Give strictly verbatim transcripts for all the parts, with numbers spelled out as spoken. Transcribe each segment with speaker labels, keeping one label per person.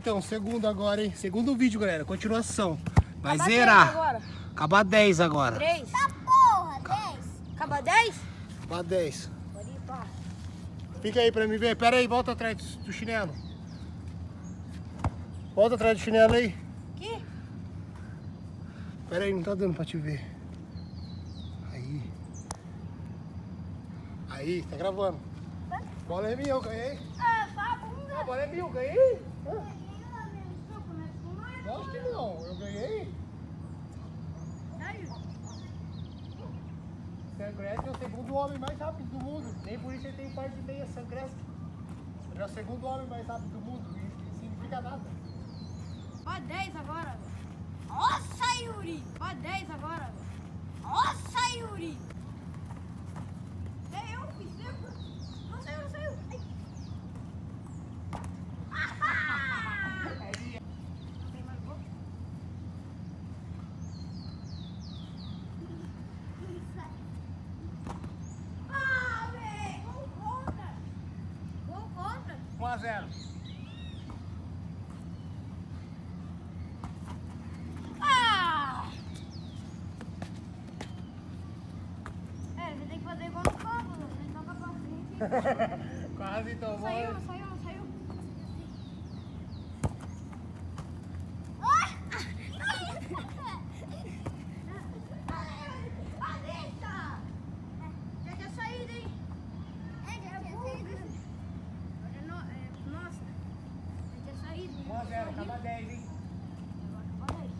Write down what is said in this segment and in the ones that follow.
Speaker 1: Então, segundo agora, hein? Segundo vídeo, galera. Continuação. Vai
Speaker 2: Acaba
Speaker 1: zerar.
Speaker 2: dez agora.
Speaker 1: Acaba dez agora.
Speaker 2: três.
Speaker 3: Tá porra, dez.
Speaker 2: Acaba dez?
Speaker 1: Acaba dez.
Speaker 2: Pode ir, pá.
Speaker 1: Fica aí pra mim ver. Pera aí, volta atrás do chinelo. Volta atrás do chinelo aí.
Speaker 2: Aqui?
Speaker 1: Pera aí, não tá dando pra te ver. Aí. Aí, tá gravando. Bola é minha, eu ganhei.
Speaker 3: Ah, vagabunda.
Speaker 1: A bola é minha, eu ganhei. Lógico que não, eu ganhei. Sancresque é o segundo homem mais rápido do mundo. Nem por isso ele tem par de meia, Sancresque. Ele é o segundo homem mais rápido do mundo. Isso não significa nada.
Speaker 2: Ó dez agora.
Speaker 3: Nossa, Yuri.
Speaker 2: Ó dez agora.
Speaker 3: Nossa, Yuri.
Speaker 2: É eu, fiz sempre. Não saiu, não saiu. Ai. Não tem mais gol?
Speaker 3: Ah, velho. Gol contra.
Speaker 2: Gol contra.
Speaker 1: um a zero.
Speaker 3: Ah.
Speaker 2: É, você tem que fazer igual no campo, você toca pra frente.
Speaker 1: Quase tomou.
Speaker 2: Não saiu, não saiu, não saiu. Já tinha saído, hein? Olha, no, é, nossa, já tinha saído.
Speaker 1: um a zero, acaba dez, hein?
Speaker 2: Olha aí.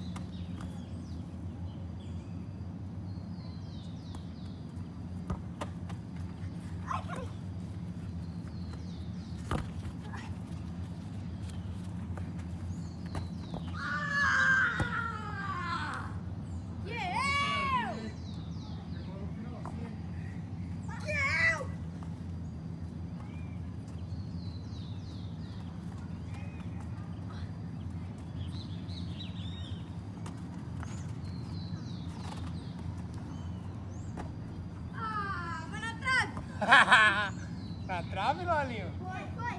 Speaker 3: Ah, vai na trave.
Speaker 1: Na trave, Lolinho?
Speaker 3: Foi, foi.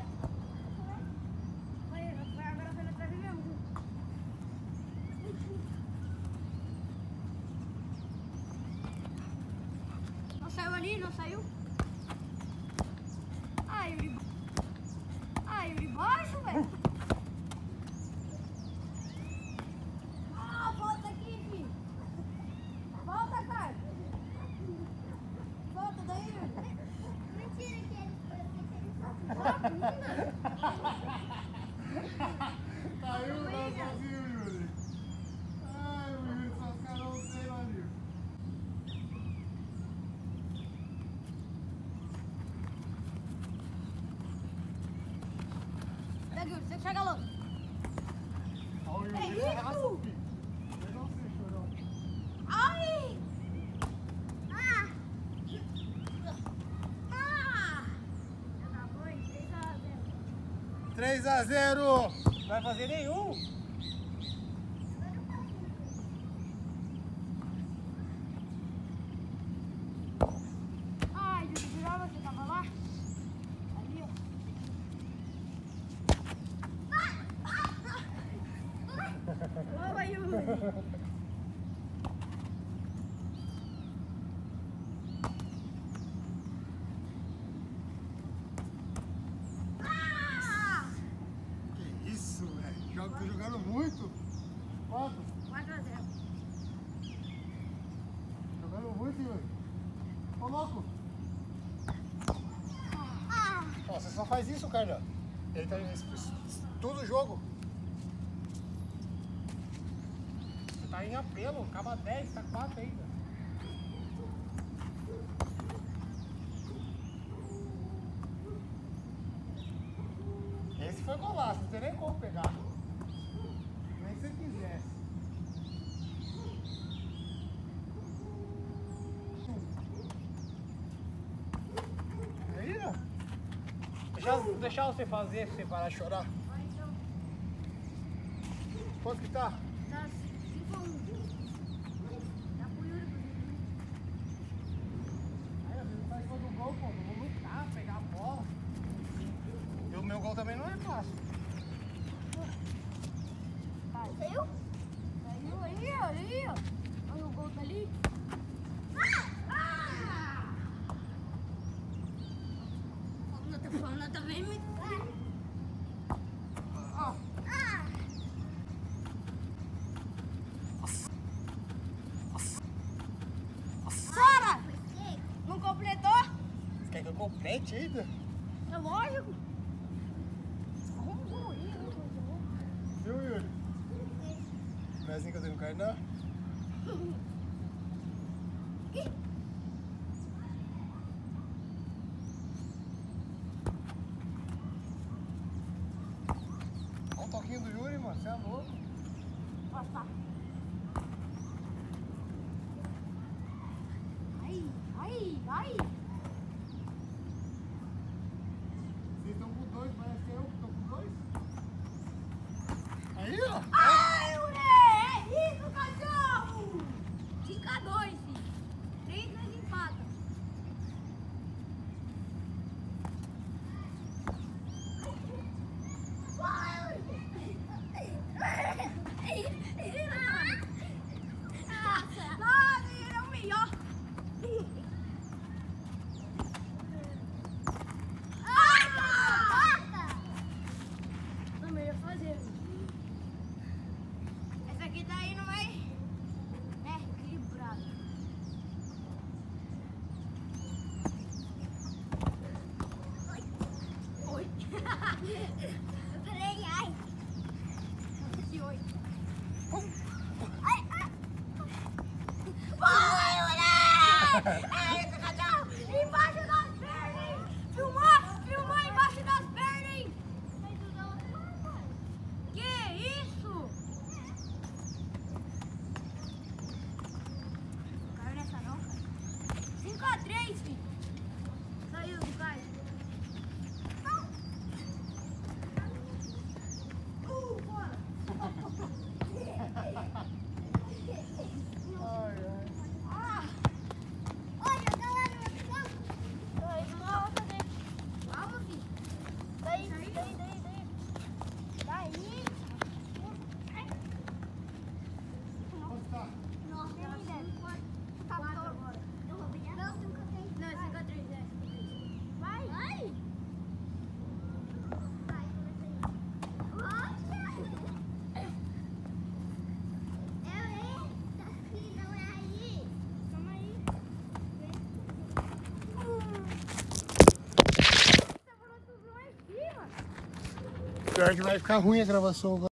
Speaker 2: Foi, foi, agora foi na trave mesmo. Não saiu ali, não saiu? Ah, Yuri. Ah, Yuri baixo, velho.
Speaker 3: Ah, volta aqui, filho. Volta, cara. Volta daí, Yuri. Mentira que ele
Speaker 1: Caiu lá sozinho, Yuri. Ai, Yuri, só os caras não sei, Lolinho.
Speaker 2: Pega, Yuri, você chega logo.
Speaker 1: Olha o Yuri,
Speaker 3: É
Speaker 1: ele
Speaker 3: isso?
Speaker 1: arrasa, filho. Ele não se chorou.
Speaker 3: Ai! Ah! Ah!
Speaker 2: Acabou em três a zero.
Speaker 1: três a zero. Não vai fazer nenhum.
Speaker 2: Ai, Yuri, jurava que você tava lá? Ali, ó. Boa, Yuri.
Speaker 3: Ah!
Speaker 1: Que isso, velho. Jogo, tô jogando muito. Quanto?
Speaker 2: quatro a zero.
Speaker 1: Jogando muito, Yuri. Ô, louco.
Speaker 3: Ah!
Speaker 1: Ó, você só faz isso, Carla. Ele tá nesse tudo o jogo. Você tá em apelo, acaba dez, tá quatro ainda. Esse foi golaço, não tem nem como pegar. Nem se você quisesse. Aí, ó. Deixar, deixar você fazer, pra você parar de chorar.
Speaker 2: Vai, então.
Speaker 1: Quanto que tá?
Speaker 2: Tá cinco a um. Dá pro Yuri, pro Yuri.
Speaker 1: Aí, às vezes não faz gol do gol, pô. Vamos lutar, pegar a bola. E o meu gol também não é fácil.
Speaker 3: Saiu?
Speaker 2: Saiu aí, ó, aí, ó. Olha o gol dali.
Speaker 3: Ah! Ah!
Speaker 2: Não tá falando, tá vendo?
Speaker 3: Ah!
Speaker 2: Sara! Não completou?
Speaker 1: Você quer que eu complete ainda?
Speaker 2: É lógico. Arruma um gol aí, né?
Speaker 1: Viu, Yuri? Não é assim que eu tenho carne, não? Olha o toquinho do Yuri, mano. Você é louco.
Speaker 2: Passar. Aí, aí, aí.
Speaker 1: Vocês estão com dois, parece que é eu que estou com dois. Aí, ó.
Speaker 2: Ai, Ure! É isso, cachorro! Cinco a dois, filho. Três nós empata. Lá, ele é o melhor. Não, melhor fazer. Essa aqui tá indo mais, né, equilibrada. Oi.
Speaker 3: Eu falei, ai.
Speaker 2: De oi.
Speaker 3: Ai, ai.
Speaker 2: Vai, moleque! É isso, cachorro! Embaixo das pernas! Filmar! Filmar embaixo das pernas!
Speaker 3: Mas tu dá outra coisa.
Speaker 2: Que isso? Não caiu nessa não, cara. cinco a três, filho. Saiu do caiu. Uh, bora.
Speaker 1: Ai, ai.
Speaker 2: Ah,
Speaker 3: Olha, tá lá no outro campo.
Speaker 2: aí, vamos fazer. Calma, filho.
Speaker 3: Daí, daí, daí, daí. Daí. Ai.
Speaker 1: Onde tá?
Speaker 3: Nossa,
Speaker 2: Tem
Speaker 3: nem deve.
Speaker 2: Tá quatro agora.
Speaker 3: Eu roubei a Não, cinco a três.
Speaker 2: Não, cinco a três, é.
Speaker 3: Vai. Vai. Vai, começa aí. Olha. É essa aqui, não é aí.
Speaker 2: Calma aí. Você falou tudo lá em cima.
Speaker 1: Pior que vai ficar ruim a gravação agora.